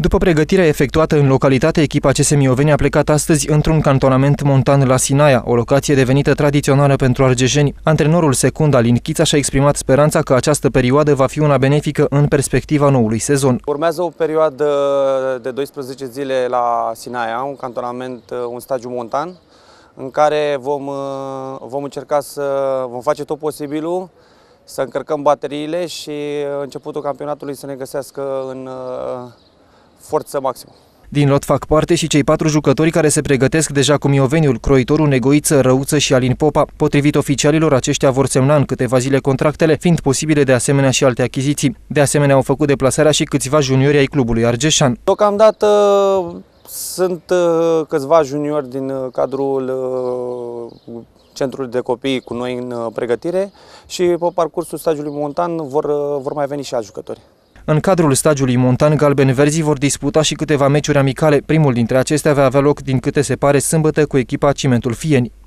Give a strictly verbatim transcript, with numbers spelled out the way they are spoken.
După pregătirea efectuată în localitate, echipa C S Mioveni a plecat astăzi într-un cantonament montan la Sinaia, o locație devenită tradițională pentru argejeni. Antrenorul secund Alin Chița și-a exprimat speranța că această perioadă va fi una benefică în perspectiva noului sezon. Urmează o perioadă de doisprezece zile la Sinaia, un cantonament, un stagiu montan, în care vom, vom încerca să vom face tot posibilul să încărcăm bateriile și începutul campionatului să ne găsească în forță maximă. Din lot fac parte și cei patru jucători care se pregătesc deja cu Mioveniul, Croitorul, Negoiță, Răuță și Alin Popa. Potrivit oficialilor, aceștia vor semna în câteva zile contractele, fiind posibile de asemenea și alte achiziții. De asemenea, au făcut deplasarea și câțiva juniori ai clubului argeșan. Deocamdată sunt câțiva juniori din cadrul centrului de copii cu noi în pregătire și pe parcursul stagiului montan vor, vor mai veni și alți jucători. În cadrul stagiului montan, galben-verzii vor disputa și câteva meciuri amicale. Primul dintre acestea va avea loc, din câte se pare, sâmbătă cu echipa Cimentul Fieni.